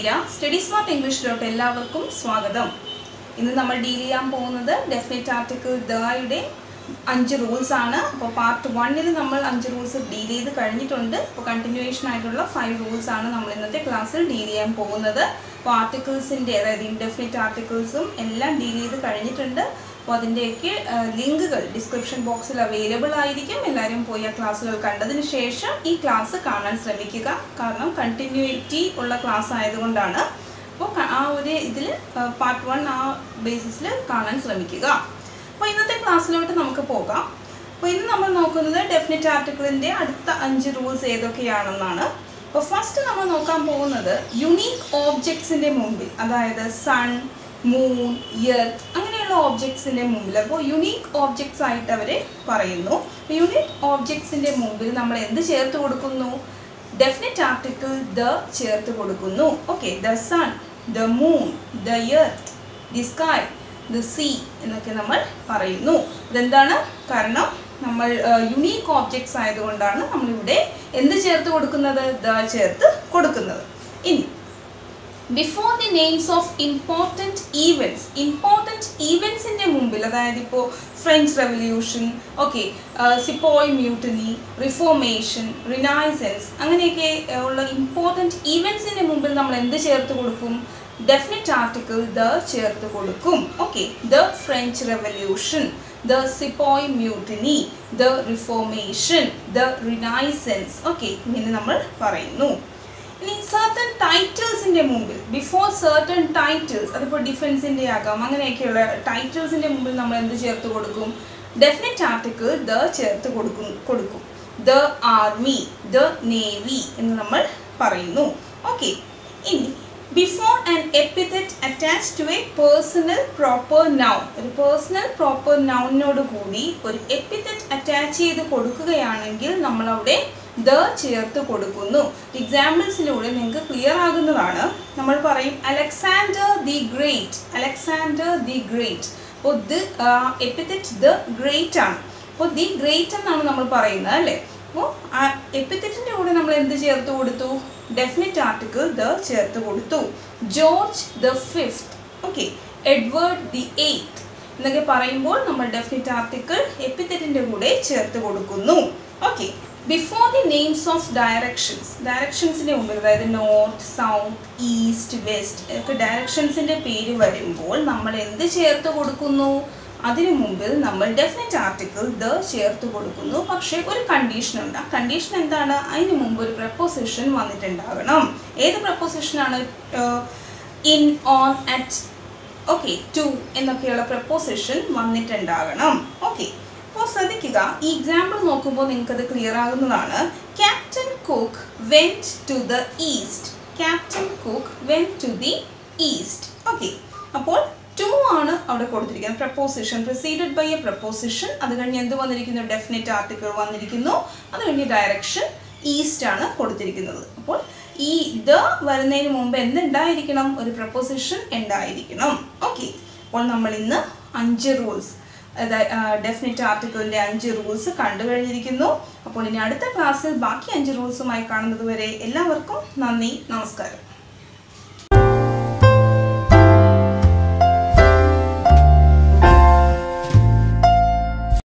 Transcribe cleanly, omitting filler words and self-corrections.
നമസ്കാരം study smart ഇംഗ്ലീഷിലോട്ട് എല്ലാവർക്കും സ്വാഗതം. ഇന്ന് നമ്മൾ ഡീൽ ചെയ്യാൻ പോകുന്നത് ഡെഫിനിറ്റ് ആർട്ടിക്കിൾ ദയുടെ 5 റൂൾസ് ആണ്. അപ്പോൾ പാർട്ട് 1-ൽ നമ്മൾ 5 റൂൾസ് ഡീൽ ചെയ്ത് കഴിഞ്ഞിട്ടുണ്ട്. അപ്പോൾ കണ്ടിന്യൂവേഷൻ ആയിട്ടുള്ള 5 റൂൾസ് ആണ് നമ്മൾ ഇന്നത്തെ ക്ലാസ്സിൽ ഡീൽ ചെയ്യാൻ പോകുന്നത്. അപ്പോൾ ആർട്ടിക്കിൾസിൻ്റെ അതായത് ഇൻഡെഫിനിറ്റ് ആർട്ടിക്കിൾസും എല്ലാം ഡീൽ ചെയ്ത് കഴിഞ്ഞിട്ടുണ്ട്. അപ്പോൾ അതിൻ്റെയൊക്കെ ലിങ്കുകൾ ഡിസ്ക്രിപ്ഷൻ ബോക്സിൽ അവൈലബിൾ ആയിരിക്കും. എല്ലാവരും പോയി ആ ക്ലാസ്സുകൾ കണ്ടതിന് ശേഷം ഈ ക്ലാസ് കാണാൻ ശ്രമിക്കുക. കാരണം കണ്ടിന്യൂറ്റി ഉള്ള ക്ലാസ് ആയതുകൊണ്ടാണ്. അപ്പോൾ ആ ഒരു ഇതിൽ പാർട്ട് 1 ആ ബേസിസിൽ കാണാൻ ശ്രമിക്കുക. അപ്പോൾ ഇന്നത്തെ ക്ലാസ്സിലോട്ട് നമുക്ക് പോകാം. അപ്പോൾ ഇന്ന് നമ്മൾ നോക്കുന്നത് ഡെഫിനിറ്റ് ആർട്ടിക്കിളിൻ്റെ അടുത്ത 5 റൂൾസ് ഏതൊക്കെയാണെന്നാണ്. അപ്പോൾ ഫസ്റ്റ് നമ്മൾ നോക്കാൻ പോകുന്നത് യുണീക്ക് ഓബ്ജക്ട്സിൻ്റെ മുമ്പിൽ, അതായത് സൺ, മൂൺ, എർത്ത് അങ്ങനെയുള്ള ഓബ്ജക്ട്സിൻ്റെ മുമ്പിൽ, അപ്പോൾ യുണീക്ക് ഓബ്ജക്ട്സ് ആയിട്ട് അവർ പറയുന്നു. യുണീക്ക് ഓബ്ജക്ട്സിൻ്റെ മുമ്പിൽ നമ്മൾ എന്ത് ചേർത്ത് കൊടുക്കുന്നു? ഡെഫിനിറ്റ് ആർട്ടിക്കിൾ ദ ചേർത്ത് കൊടുക്കുന്നു. Okay, the sun, the moon, the earth, the sky, the sea എന്നൊക്കെ നമ്മൾ പറയുന്നു. ഇതെന്താണ്? കാരണം നമ്മൾ യുണീക്ക് ഓബ്ജക്ട്സ് ആയതുകൊണ്ടാണ് നമ്മളിവിടെ എന്ത് ചേർത്ത് കൊടുക്കുന്നത്? ദ ചേർത്ത് കൊടുക്കുന്നത്. ഇനി before the names of important ഈവൻസിൻ്റെ മുമ്പിൽ, അതായത് ഇപ്പോൾ French revolution, okay, sepoy mutiny, reformation, renaissance അങ്ങനെയൊക്കെ ഉള്ള ഇമ്പോർട്ടൻറ്റ് ഈവൻസിൻ്റെ മുമ്പിൽ നമ്മൾ എന്ത് ചേർത്ത് കൊടുക്കും? ഡെഫിനിറ്റ് ആർട്ടിക്കിൾ ദ ചേർത്ത് കൊടുക്കും. Okay, the French revolution, the sepoy mutiny, the reformation, the renaissance, okay, ഇങ്ങനെ നമ്മൾ പറയുന്നു. ഇനി സർട്ടൺ ടൈറ്റിൽസിൻ്റെ മുമ്പിൽ, ബിഫോർ സർട്ടൺ ടൈറ്റിൽസ്, അതിപ്പോൾ ഡിഫൻസിൻ്റെ ആകാം, അങ്ങനെയൊക്കെയുള്ള ടൈറ്റിൽസിൻ്റെ മുമ്പിൽ നമ്മൾ എന്ത് ചേർത്ത് കൊടുക്കും? ഡെഫിനിറ്റ് ആർട്ടിക്കിൾ ദ ചേർത്ത് കൊടുക്കും. ദ ആർമി, ദ നേവി എന്ന് നമ്മൾ പറയുന്നു. ഓക്കെ, ഇനി before an epithet attach to a personal proper noun, ഒരു പേഴ്സണൽ പ്രോപ്പർ നൗണിനോട് കൂടി ഒരു എപ്പിത്തറ്റ് അറ്റാച്ച് ചെയ്ത് കൊടുക്കുകയാണെങ്കിൽ നമ്മളവിടെ ദ ചേർത്ത് കൊടുക്കുന്നു. എക്സാമ്പിൾസിലൂടെ നിങ്ങൾക്ക് ക്ലിയർ ആകുന്നതാണ്. നമ്മൾ പറയും Alexander the great, Alexander the great. അപ്പോൾ ദി എപ്പിത്തറ്റ് ദ ഗ്രേറ്റ് ആണ്. അപ്പോൾ ദി ഗ്രേറ്റ് എന്നാണ് നമ്മൾ പറയുന്നത്, അല്ലേ? അപ്പോൾ ആ എപ്പിത്തറ്റിൻ്റെ കൂടെ നമ്മൾ എന്ത് ചേർത്ത് കൊടുത്തു? ഡെഫിനിറ്റ് ആർട്ടിക്കിൾ ദ ചേർത്ത് കൊടുത്തു. George the fifth, okay, Edward the eighth എന്നൊക്കെ പറയുമ്പോൾ നമ്മൾ ഡെഫിനിറ്റ് ആർട്ടിക്കിൾ എപ്പിത്തറ്റിൻ്റെ കൂടെ ചേർത്ത് കൊടുക്കുന്നു. Okay, before the names of ഡയറക്ഷൻസിൻ്റെ മുമ്പിൽ, അതായത് നോർത്ത്, സൗത്ത്, ഈസ്റ്റ്, വെസ്റ്റ് ഒക്കെ ഡയറക്ഷൻസിൻ്റെ പേര് വരുമ്പോൾ നമ്മൾ എന്ത് ചേർത്ത് കൊടുക്കുന്നു? അതിനു മുമ്പിൽ നമ്മൾ ഡെഫിനിറ്റ് ആർട്ടിക്കിൾ ദ ചേർത്ത് കൊടുക്കുന്നു. പക്ഷേ ഒരു കണ്ടീഷൻ ഉണ്ട്. ആ കണ്ടീഷൻ എന്താണ്? അതിന് മുമ്പ് ഒരു പ്രപ്പോസിഷൻ വന്നിട്ടുണ്ടാകണം. ഏത് പ്രപ്പോസിഷനാണ്? In, on, at, okay, to എന്നൊക്കെയുള്ള പ്രപ്പോസിഷൻ വന്നിട്ടുണ്ടാകണം. ഓക്കെ, അപ്പോൾ ശ്രദ്ധിക്കുക. ഈ എക്സാമ്പിൾ നോക്കുമ്പോൾ നിങ്ങൾക്കത് ക്ലിയർ ആകുന്നതാണ്. Captain Cook went to the east, captain Cook went to the east. Okay, അപ്പോൾ ടു ആണ് അവിടെ കൊടുത്തിരിക്കുന്നത്. Preposition preceded by a preposition. അത് കഴിഞ്ഞ് എന്ത് വന്നിരിക്കുന്നു? ഡെഫിനിറ്റ് ആർട്ടിക്കിൾ വന്നിരിക്കുന്നു. അത് കഴിഞ്ഞ് ഡയറക്ഷൻ ഈസ്റ്റ് ആണ് കൊടുത്തിരിക്കുന്നത്. അപ്പോൾ ഈ ദ വരുന്നതിന് മുമ്പ് എന്തുണ്ടായിരിക്കണം? ഒരു പ്രപ്പോസിഷൻ ഉണ്ടായിരിക്കണം. ഓക്കെ, അപ്പോൾ നമ്മൾ ഇന്ന് 5 റൂൾസ്, അതായത് ഡെഫിനിറ്റ് ആർട്ടിക്കിളിൻ്റെ 5 റൂൾസ് കണ്ടു കഴിഞ്ഞിരിക്കുന്നു. അപ്പോൾ ഇനി അടുത്ത ക്ലാസ്സിൽ ബാക്കി 5 റൂൾസുമായി കാണുന്നത് വരെ എല്ലാവർക്കും നന്ദി, നമസ്കാരം.